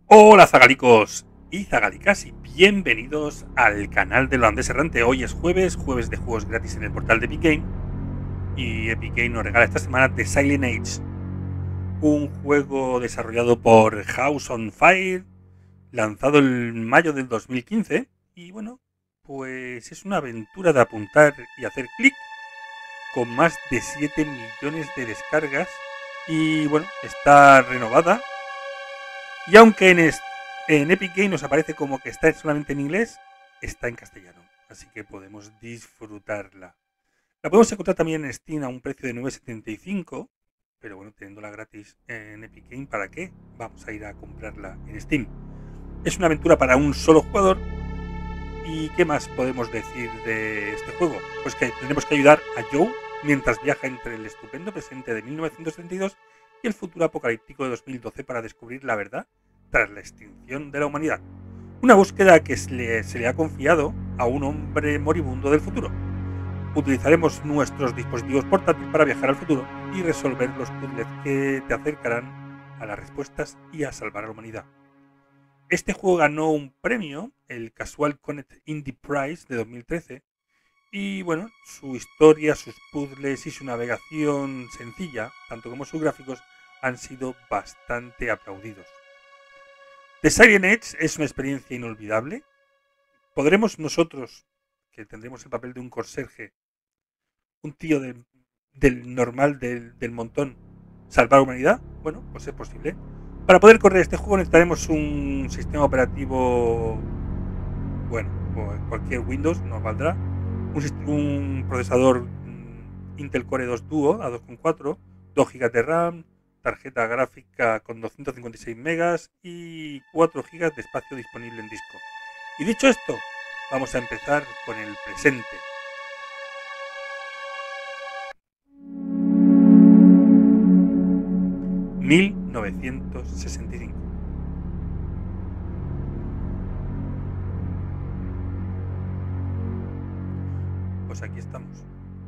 Hola zagalicos y zagalicas y bienvenidos al canal de Holandés Errante. Hoy es jueves de juegos gratis en el portal de Epic Game. Y Epic Game nos regala esta semana The Silent Age, un juego desarrollado por House on Fire, lanzado en mayo del 2015. Y bueno, pues es una aventura de apuntar y hacer clic, con más de 7 millones de descargas. Y bueno, está renovada. Y aunque en Epic Game nos aparece como que está solamente en inglés, está en castellano. Así que podemos disfrutarla. La podemos encontrar también en Steam a un precio de 9,75. Pero bueno, teniéndola gratis en Epic Game, ¿para qué? Vamos a ir a comprarla en Steam. Es una aventura para un solo jugador. ¿Y qué más podemos decir de este juego? Pues que tenemos que ayudar a Joe mientras viaja entre el estupendo presente de 1932 y el futuro apocalíptico de 2012 para descubrir la verdad tras la extinción de la humanidad. Una búsqueda que se le ha confiado a un hombre moribundo del futuro. Utilizaremos nuestros dispositivos portátiles para viajar al futuro y resolver los puzzles que te acercarán a las respuestas y a salvar a la humanidad. Este juego ganó un premio, el Casual Connect Indie Prize de 2013, y bueno, su historia, sus puzzles y su navegación sencilla, tanto como sus gráficos, han sido bastante aplaudidos. The Silent Age es una experiencia inolvidable. ¿Podremos nosotros, que tendremos el papel de un conserje, un tío del normal, del montón, salvar a la humanidad? Bueno, pues es posible. Para poder correr este juego necesitaremos un sistema operativo, bueno, cualquier Windows nos valdrá, un procesador Intel Core 2 Duo a 2,4, 2 GB de RAM, tarjeta gráfica con 256 megas y 4 GB de espacio disponible en disco. Y dicho esto, vamos a empezar con el presente. ...1965... Pues aquí estamos.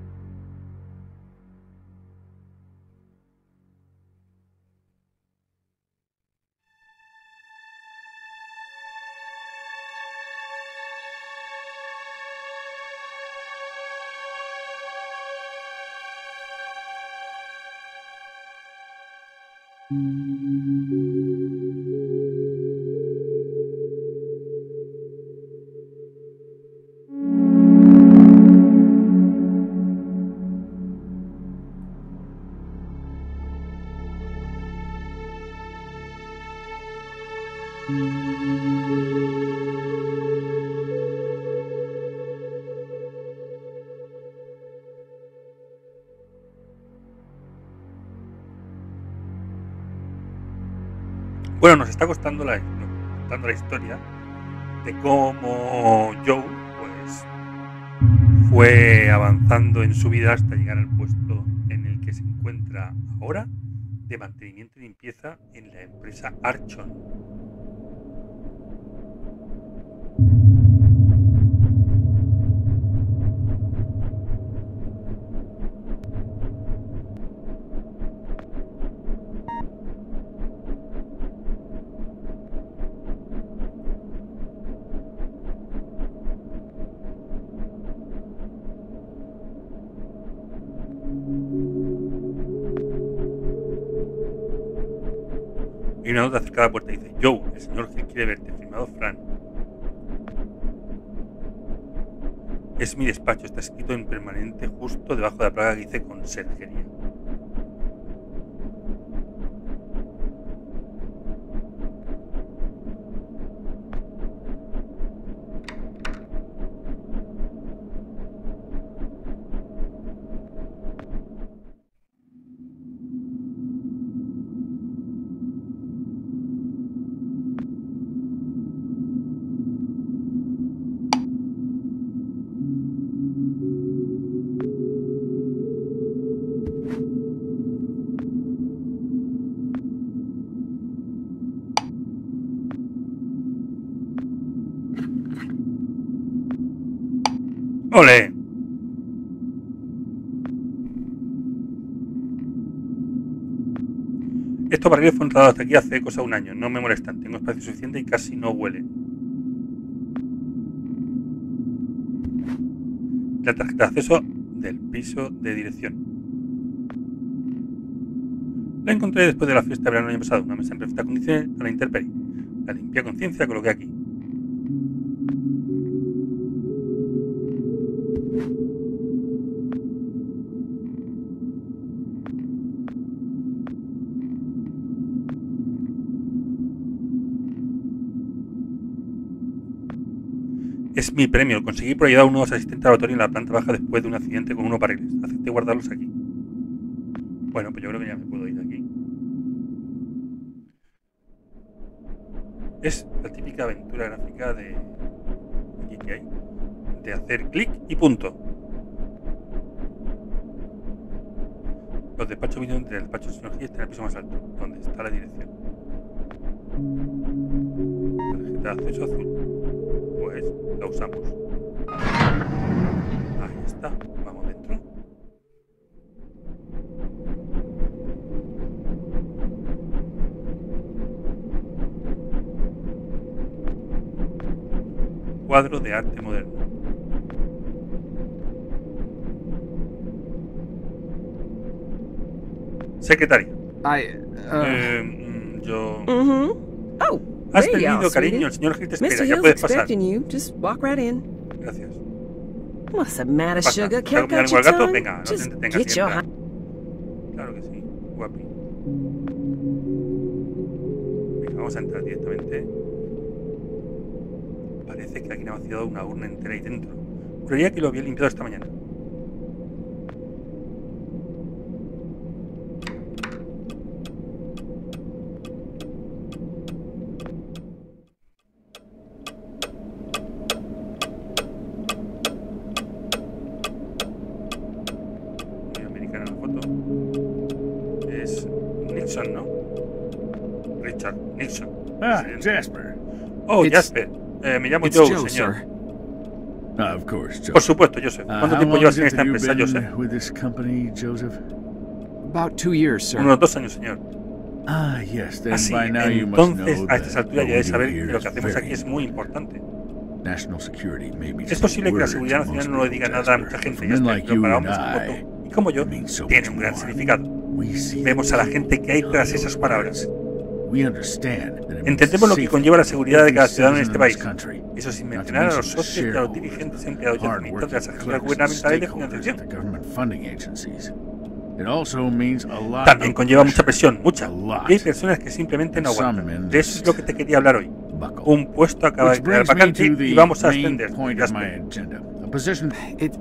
Bueno, nos está contando la historia de cómo Joe pues fue avanzando en su vida hasta llegar al puesto en el que se encuentra ahora, de mantenimiento y limpieza en la empresa Archon. Y una nota acerca de la puerta dice: Joe, el señor Hill quiere verte, firmado Fran. Es mi despacho, está escrito en permanente justo debajo de la placa que dice conserjería. ¡Ole! Estos barriles fueron trasladados hasta aquí hace cosa de un año. No me molestan. Tengo espacio suficiente y casi no huele. La tarjeta de acceso del piso de dirección. La encontré después de la fiesta de verano del año pasado. Una mesa en perfectas condiciones a la intemperie. La limpia conciencia coloqué aquí. Es mi premio. Conseguí por ayudar a un nuevo asistente de laboratorio en la planta baja después de un accidente con unos barriles. Acepté guardarlos aquí. Bueno, pues yo creo que ya me puedo ir de aquí. Es la típica aventura gráfica de... ¿Qué hay? De hacer clic y punto. Los despachos vienen entre el despacho de tecnología y está en el piso más alto, donde está la dirección. Tarjeta de acceso azul. Pues la usamos. Ahí está. Vamos dentro. Cuadro de arte moderno. Secretaria. Yo... Oh, Has there you venido, are, cariño. sweetie. El señor Gil te espera. Mr. Ya Hill's puedes pasar. expecting you. Just walk right in. Gracias. What's the matter, Pasa. sugar? ¿Te hago Can't mirar cut your al gato? tongue? Venga, no te Just entretengas get your... siempre. Claro que sí. Guapi. Venga, vamos a entrar directamente. Parece que alguien ha vaciado una urna entera ahí dentro. Creía que lo había limpiado esta mañana. Muy americana la foto. Es Nixon, ¿no? Richard Nixon. Ah, Presidente. Jasper. Oh, It's- Jasper. Me llamo It's Joe, Joe, señor. sir. Of course, Joseph. Por supuesto, Joseph. ¿Cuánto how tiempo long llevas is en it esta that you've empresa, been Joseph? with this company, Joseph? About 2 years, sir. Unos 2 años, señor. Ah, yes. Then Así, by now you must entonces, know a estas that alturas what ya we debes do saber que here lo is que hacemos aquí very es muy importante. national security may be Es just posible que la words seguridad to nacional most no le people, diga nada a Jasper, mucha but gente, for men Jasper, like pero you para and hombres como I, tú y como yo, it means so tiene much un gran more. significado. We see Vemos a la it gente que hay behind tras those esas palabras. words. We understand that it means Entendemos lo que safety conlleva la for seguridad de every cada ciudadano en citizen este in this país. country. Eso sin Not to mencionar a los mention the socios y a los shareholders, dirigentes, empleados y administradores de las agencias hard-working gubernamentales de clerks and financiación. stakeholders at the government funding agencies. It also means a lot También of conlleva mucha pressure. presión, mucha. A lot. Y hay personas que simplemente no Some aguantan. men De eso es lo que te quería hablar hoy. Buckle. Un puesto acaba de Which quedar brings me vacante to y the vamos a main ascender. point of my Jasper. agenda. A position.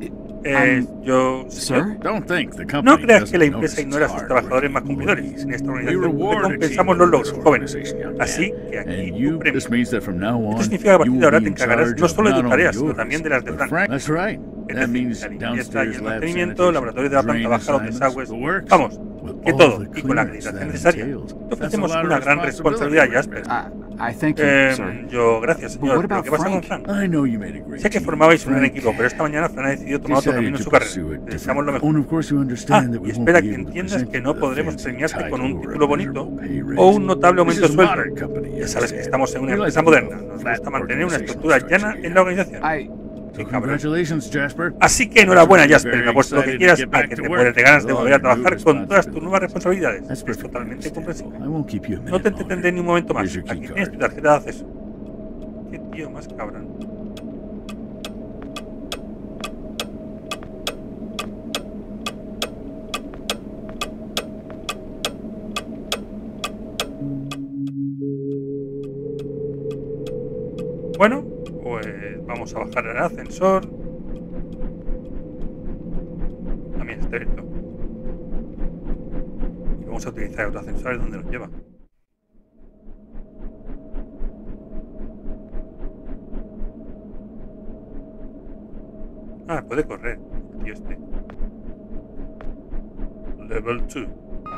Yo, Sir? Don't think the company No creas que la doesn't empresa notice ignora a sus hard trabajadores más working cumplidores. employees. En esta We organización reward recompensamos los logros, achievement jóvenes. in this organization, young Así man. que aquí And tu you, premio. this means that from now on, Esto significa que a partir you de ahora will te be in encargarás charge no of solo de not tus only tareas, sino yours, también de las de but Frank. That's right. Es That decir, means la limpieza y downstairs el lab mantenimiento, sanitation, laboratorios de la planta drain baja, los assignments, desagües. the works, Vamos, with que all todo, the y con la clearance acreditación that necesaria. entails. Te That's a ofrecemos lot of una gran responsabilidad, responsibility, Jasper. I thank you, sir. Yo, gracias, But señor. what ¿Pero about qué pasa con Frank? Frank? I know you made a great Sé que team. formabais un gran Frank equipo, pero esta mañana Fran ha decidido tomar otro camino en decided su to carrera. pursue a Le deseamos lo different- mejor. Oh, and of course you Ah, understand that y we won't espera be que able to entiendas present que you no with a podremos fancy premiarte con un title or título a bonito measurable pay raise. o un notable aumento de This is a sueldo. modern company, Ya sabes que understand. estamos en una We like empresa to keep moderna. a Nos flat gusta mantener una organizational estructura structure llana here. en la organización. So Qué cabrón. congratulations, Jasper. Así que enhorabuena, I'm Jasper. very Me apuesto lo que excited to quieras get a back que to te work mueres de ganas de with all volver a your new trabajar con todas tus nuevas responsibilities. responsabilidades. That's Es perfectly totalmente understandable. comprensible. I won't keep you a No minute te entretendré ni un momento más. Here's your key Aquí tienes tu card. tarjeta de acceso. Qué tío más cabrón. Bueno, pues vamos a bajar al ascensor. También está abierto. Y vamos a utilizar otro ascensor, es donde nos lleva. Ah, puede correr, tío este. Level 2.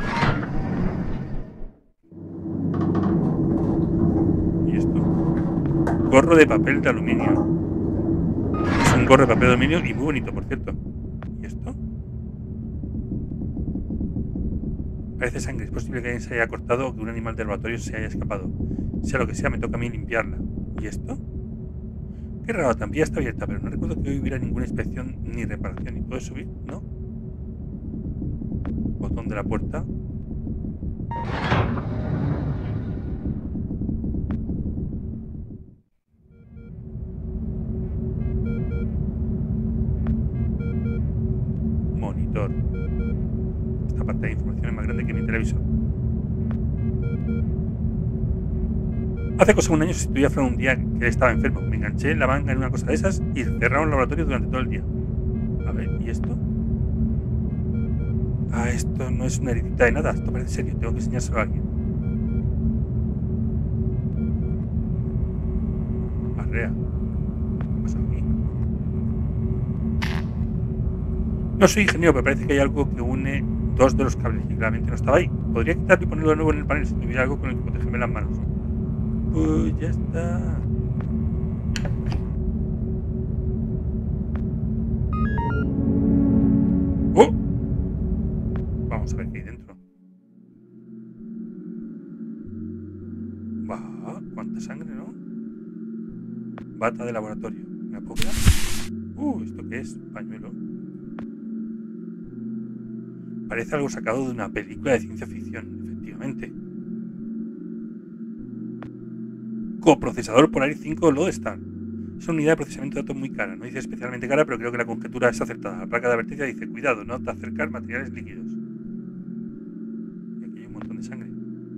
¿Y esto? Gorro de papel de aluminio. Es un gorro de papel de aluminio y muy bonito, por cierto. ¿Y esto? Parece sangre. Es posible que alguien se haya cortado o que un animal del laboratorio se haya escapado. Sea lo que sea, me toca a mí limpiarla. ¿Y esto? Qué raro, la trampilla está abierta, pero no recuerdo que hoy hubiera ninguna inspección ni reparación. ¿Y puedo subir? ¿No? Botón de la puerta. Monitor. Esta pantalla de información es más grande que mi televisor. Hace cosa de un año se estudió a Fran un día que él estaba enfermo. Me enganché en la manga en una cosa de esas y cerraron el laboratorio durante todo el día. A ver, ¿y esto? Ah, esto no es una heridita de nada. Esto parece serio. Tengo que enseñárselo a alguien. Barrea. ¿Qué pasa aquí? No soy ingeniero, pero parece que hay algo que une dos de los cables y claramente no estaba ahí. Podría quitarlo y ponerlo de nuevo en el panel si tuviera algo con el que protegerme las manos. Pues ya está. ¡Oh! Vamos a ver qué hay dentro. Va, cuánta sangre, ¿no? Bata de laboratorio. ¿Me puedo quedar? ¿Esto qué es? Pañuelo. Parece algo sacado de una película de ciencia ficción, efectivamente. Coprocesador Polaris 5 Lodestar. Es una unidad de procesamiento de datos muy cara. No dice especialmente cara, pero creo que la conjetura es acertada. La placa de advertencia dice: cuidado, no te acercar materiales líquidos. Y aquí hay un montón de sangre.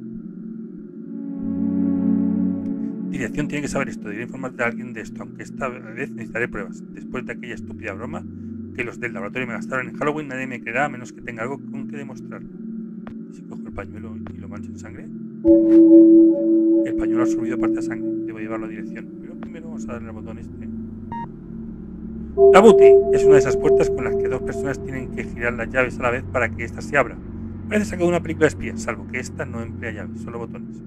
Dirección tiene que saber esto. Debería informarte a alguien de esto, aunque esta vez necesitaré pruebas. Después de aquella estúpida broma que los del laboratorio me gastaron en Halloween, nadie me creerá a menos que tenga algo con que demostrarlo. Si cojo el pañuelo y lo mancho en sangre. El pañuelo ha absorbido parte de sangre. Debo llevarlo a dirección. Pero primero vamos a darle al botón este. La Booty es una de esas puertas con las que dos personas tienen que girar las llaves a la vez para que ésta se abra. Parece sacado de una película de espías, salvo que esta no emplea llaves, solo botones.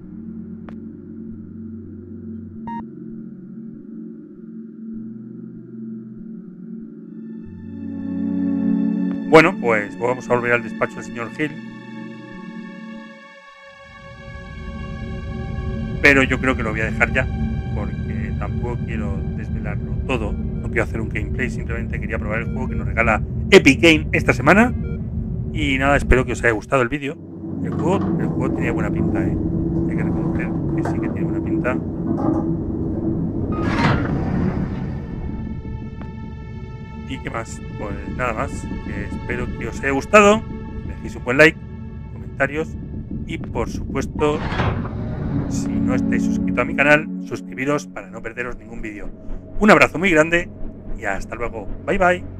Bueno, pues vamos a volver al despacho del señor Hill. Pero yo creo que lo voy a dejar ya, porque tampoco quiero desvelarlo todo. No quiero hacer un gameplay, simplemente quería probar el juego que nos regala Epic Game esta semana. Y nada, espero que os haya gustado el vídeo. El juego tenía buena pinta, ¿eh? Hay que reconocer que sí que tiene buena pinta. ¿Y qué más? Pues nada más. Espero que os haya gustado. Que me dejéis un buen like, comentarios y por supuesto, si no estáis suscritos a mi canal, suscribiros para no perderos ningún vídeo. Un abrazo muy grande y hasta luego. Bye bye.